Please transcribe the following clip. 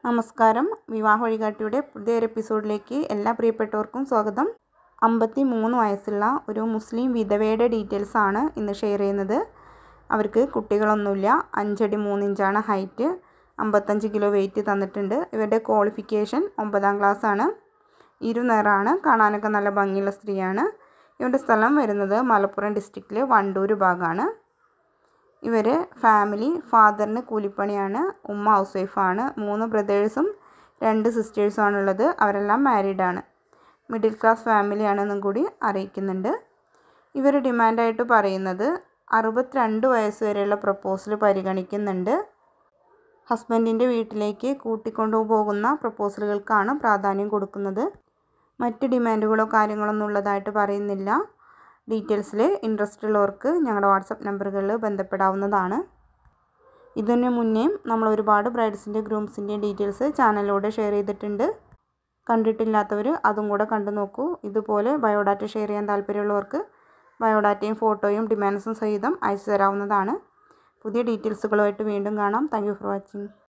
നമസ്കാരം. വിവാഹ വഴികാട്ടിയുടെ പുതിയൊരു എപ്പിസോഡിലേക്ക് എല്ലാ പ്രിയപ്പെട്ടവർക്കും സ്വാഗതം. 53 വയസ്സുള്ള ഒരു മുസ്ലിം വിധവയുടെ ഡീറ്റെയിൽസ് ആണ് ഇന്ന് ഷെയർ ചെയ്യുന്നത്. അവർക്ക് കുട്ടികളൊന്നുമില്ല. 5 അടി 3 ഇഞ്ചാണ് ഹൈറ്റ്. 55 കിലോ വെയിറ്റ് തന്നിട്ടുണ്ട്. ഇവരുടെ ക്വാളിഫിക്കേഷൻ 9ാം ക്ലാസ് ആണ്. ഇരുനിറാണ്. കാണാനൊക്കെ നല്ല ഭംഗിയുള്ള സ്ത്രീയാണ്. ഇവരുടെ സ്ഥലം വരുന്നത് മലപ്പുറം ഡിസ്ട്രിക്റ്റിൽ വണ്ടൂർ ഭാഗമാണ്. ഇവർ ഫാമിലി, ഫാദറിന് കൂലിപ്പണിയാണ്, ഉമ്മ ഹൗസ് വൈഫാണ്. 3 ബ്രദേഴ്സും 2 സിസ്റ്റേഴ്സും ആണുള്ളത്. അവരെല്ലാം മാരീഡാണ്. മിഡിൽ ക്ലാസ് ഫാമിലിയാണെന്നും കൂടി അറിയിക്കുന്നുണ്ട്. ഇവർ ഡിമാൻഡായിട്ട് പറയുന്നത് 62 വയസ്സ് വരെയുള്ള പ്രപ്പോസൽ പരിഗണിക്കുന്നുണ്ട്. ഹസ്ബൻഡിൻ്റെ വീട്ടിലേക്ക് കൂട്ടിക്കൊണ്ടുപോകുന്ന പ്രപ്പോസലുകൾക്കാണ് പ്രാധാന്യം കൊടുക്കുന്നത്. മറ്റ് ഡിമാൻഡുകളോ കാര്യങ്ങളൊന്നും ഉള്ളതായിട്ട് പറയുന്നില്ല. ഡീറ്റെയിൽസിൽ ഇൻട്രസ്റ്റ് ഉള്ളവർക്ക് ഞങ്ങളുടെ വാട്സപ്പ് നമ്പറുകളിൽ ബന്ധപ്പെടാവുന്നതാണ്. ഇതിന് മുന്നേ നമ്മൾ ഒരുപാട് ബ്രൈഡ്സിൻ്റെ ഗ്രൂംസിൻ്റെയും ഡീറ്റെയിൽസ് ചാനലിലൂടെ ഷെയർ ചെയ്തിട്ടുണ്ട്. കണ്ടിട്ടില്ലാത്തവർ അതും കൂടെ കണ്ടു നോക്കൂ. ഇതുപോലെ ബയോഡാറ്റ ഷെയർ ചെയ്യാൻ താല്പര്യമുള്ളവർക്ക് ബയോഡാറ്റയും ഫോട്ടോയും ഡിമാൻഡ്സും സഹിതം അയച്ചു തരാവുന്നതാണ്. പുതിയ ഡീറ്റെയിൽസുകളുമായിട്ട് വീണ്ടും കാണാം. Thank you for watching.